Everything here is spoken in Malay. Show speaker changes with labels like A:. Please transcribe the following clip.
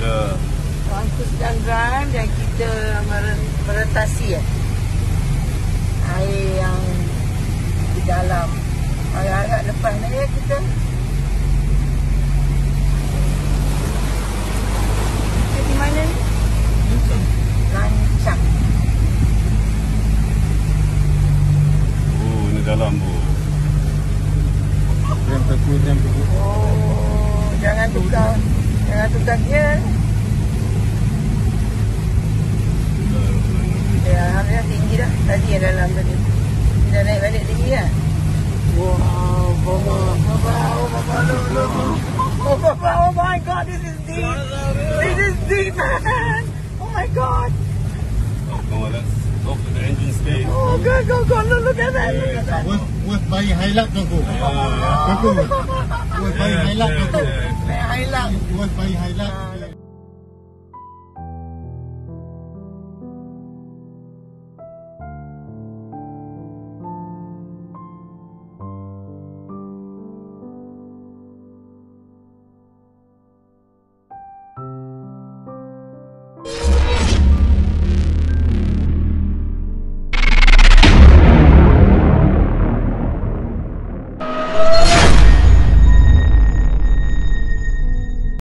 A: Orang tu sedang drive dan kita meretasi air yang di dalam. Agak-agak lepas ni ya kita. Kita di mana ni? Lancang.
B: Oh, ini dalam bu.
C: Yang takut.
A: Oh, jangan tukar gear. Ya, harga tinggi dah. Tadi yang dalam tadi. Dah naik balik tinggi kan? Wow, Baba, oh my God, this is deep. This is deep, man. Oh my God.
B: Oh, come on, let's look at the engine speed.
A: Oh, go. Look at that.
C: Worth buying highlight Tunggu. Worth buying highlight Tunggu.
A: Highlight.
C: Worth buying highlight.